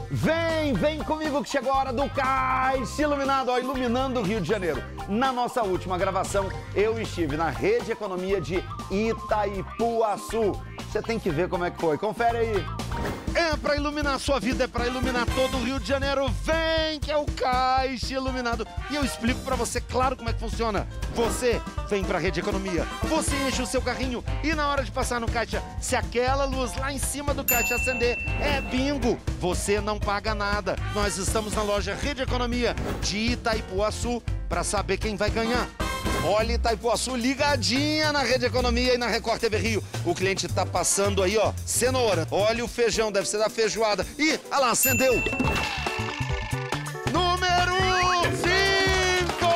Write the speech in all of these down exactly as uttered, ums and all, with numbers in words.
Vem, vem comigo que chegou a hora do Caixa Iluminado, ó, iluminando o Rio de Janeiro. Na nossa última gravação, eu estive na Rede Economia de Itaipuaçu. Você tem que ver como é que foi, confere aí. É pra iluminar a sua vida, é pra iluminar todo o Rio de Janeiro. Vem que é o Caixa Iluminado. E eu explico pra você, claro, como é que funciona. Você vem pra Rede Economia, você enche o seu carrinho e na hora de passar no caixa, se aquela luz lá em cima do caixa acender, é bingo. Você não paga nada. Nós estamos na loja Rede Economia de Itaipuaçu pra saber quem vai ganhar. Olha, Itaipuaçu ligadinha na Rede Economia e na Record T V Rio. O cliente tá passando aí, ó, cenoura. Olha o feijão, deve ser da feijoada. Ih, olha lá, acendeu. Número cinco!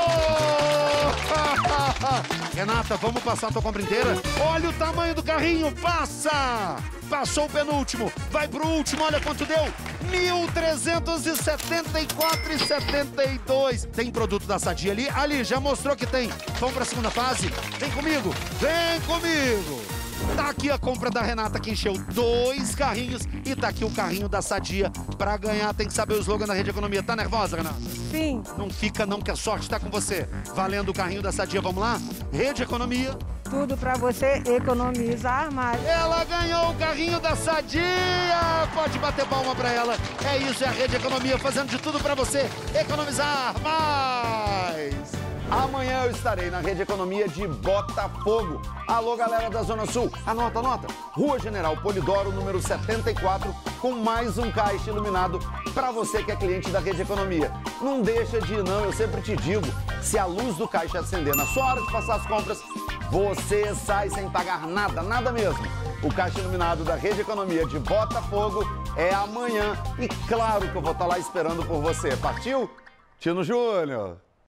Renata, vamos passar a tua compra inteira? Olha o tamanho do carrinho, passa! Passou o penúltimo, vai pro último, olha quanto deu. mil trezentos e setenta e quatro reais e setenta e dois centavos. Tem produto da Sadia ali? Ali, já mostrou que tem. Vamos pra segunda fase? Vem comigo, vem comigo. Tá aqui a compra da Renata, que encheu dois carrinhos. E tá aqui o carrinho da Sadia. Pra ganhar, tem que saber o slogan da Rede Economia. Tá nervosa, Renata? Sim. Não fica não, que a sorte tá com você. Valendo o carrinho da Sadia, vamos lá? Rede Economia. Tudo pra você economizar mais. Ela ganhou o carrinho da Sadia! Pode bater palma pra ela. É isso, é a Rede Economia fazendo de tudo pra você economizar mais! Amanhã eu estarei na Rede Economia de Botafogo. Alô, galera da Zona Sul. Anota, anota. Rua General Polidoro, número setenta e quatro, com mais um Caixa Iluminado pra você que é cliente da Rede Economia. Não deixa de ir, não. Eu sempre te digo, se a luz do caixa acender na sua hora de passar as compras, você sai sem pagar nada, nada mesmo. O Caixa Iluminado da Rede Economia de Botafogo é amanhã. E claro que eu vou estar lá esperando por você. Partiu? Tino Júnior.